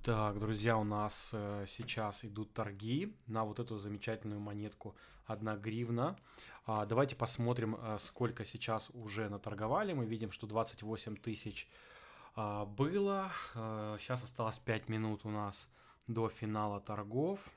Так, друзья, у нас сейчас идут торги на вот эту замечательную монетку 1 гривна. Давайте посмотрим, сколько сейчас уже наторговали. Мы видим, что 28 тысяч было. Сейчас осталось 5 минут у нас до финала торгов.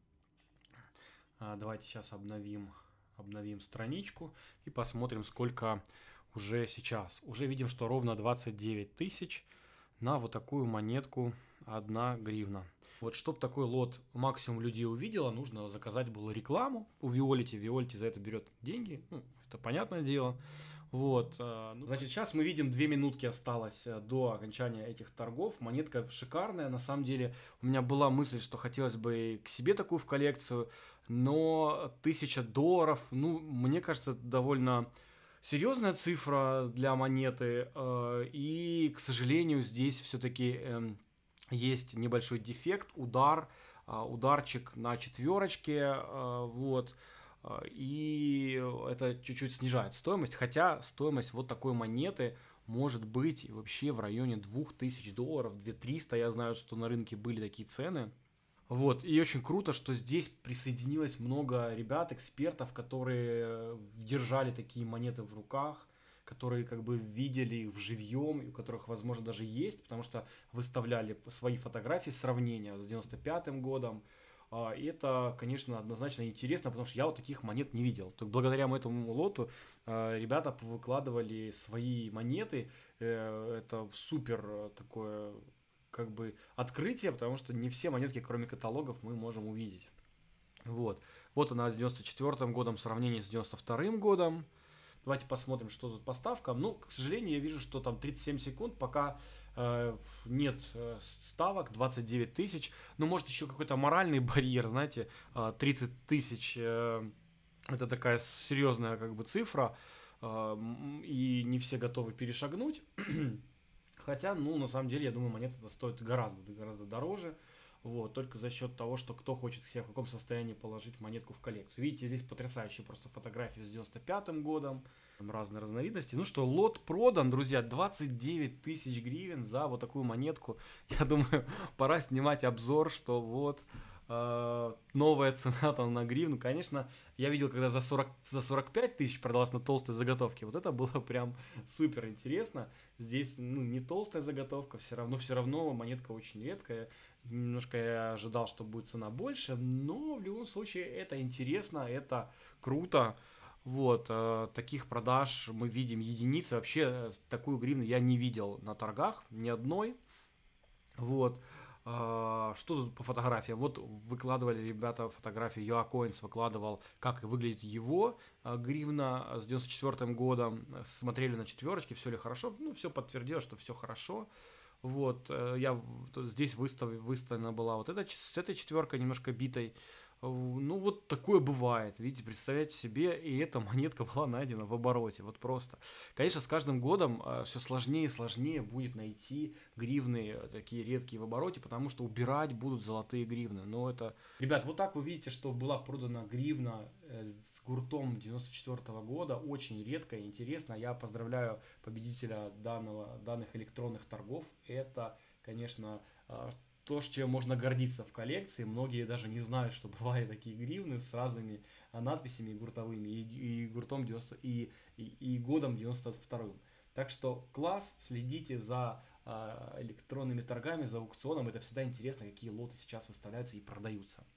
Давайте сейчас обновим страничку и посмотрим, сколько уже сейчас. Уже видим, что ровно 29 тысяч на вот такую монетку 1 гривна. Вот, чтобы такой лот максимум людей увидело, нужно заказать было рекламу у Виолити. Виолити за это берет деньги, ну, это понятное дело. Вот, значит, сейчас мы видим 2 минутки осталось до окончания этих торгов. Монетка шикарная, на самом деле. У меня была мысль, что хотелось бы к себе такую в коллекцию, но $1000, ну, мне кажется, довольно серьезная цифра для монеты, и, к сожалению, здесь все-таки есть небольшой дефект, ударчик на четверочке, вот, и это чуть-чуть снижает стоимость, хотя стоимость вот такой монеты может быть вообще в районе $2000, 2300, я знаю, что на рынке были такие цены. Вот, и очень круто, что здесь присоединилось много ребят, экспертов, которые держали такие монеты в руках, которые как бы видели их вживьем, и у которых, возможно, даже есть, потому что выставляли свои фотографии, сравнения с 95-м годом. И это, конечно, однозначно интересно, потому что я вот таких монет не видел. То благодаря этому лоту ребята выкладывали свои монеты. Это супер такое как бы открытие, потому что не все монетки, кроме каталогов, мы можем увидеть. Вот она с 94 годом в сравнении с 92 годом. Давайте посмотрим, что тут по ставкам. Ну, к сожалению, я вижу, что там 37 секунд, пока нет ставок, 29 тысяч. Ну, может, еще какой-то моральный барьер, знаете, 30 тысяч, это такая серьезная как бы цифра, и не все готовы перешагнуть. Хотя, ну, на самом деле, я думаю, монета стоит гораздо дороже. Вот, только за счет того, что кто хочет к себе в каком состоянии положить монетку в коллекцию. Видите, здесь потрясающие просто фотографии с 95 годом, там разные разновидности. Ну что, лот продан, друзья, 29 тысяч гривен за вот такую монетку. Я думаю, пора снимать обзор, что вот новая цена там на гривну. Конечно, я видел, когда за 45 тысяч продалась на толстой заготовке. Вот это было прям супер интересно. Здесь, ну, не толстая заготовка, все равно монетка очень редкая. Немножко я ожидал, что будет цена больше, но в любом случае это интересно, это круто. Вот, таких продаж мы видим единицы. Вообще, такую гривну я не видел на торгах, ни одной. Вот. Что тут по фотографиям? Вот выкладывали ребята фотографии, Yoacoins выкладывал, как выглядит его гривна с 94 годом. Смотрели на четверочки, все ли хорошо. Ну, все подтвердило, что все хорошо. Вот, здесь выставлена была вот эта, с этой четверкой немножко битой. Ну, вот такое бывает, видите, представляете себе, и эта монетка была найдена в обороте, вот просто. Конечно, с каждым годом все сложнее и сложнее будет найти гривны такие редкие в обороте, потому что убирать будут золотые гривны. Но это... Ребят, вот так вы видите, что была продана гривна с гуртом 94 года, очень редко и интересно. Я поздравляю победителя данных электронных торгов. Это, конечно, то, с чем можно гордиться в коллекции. Многие даже не знают, что бывают такие гривны с разными надписями гуртовыми и гуртом 90, и годом 92-м. Так что класс, следите за электронными торгами, за аукционом. Это всегда интересно, какие лоты сейчас выставляются и продаются.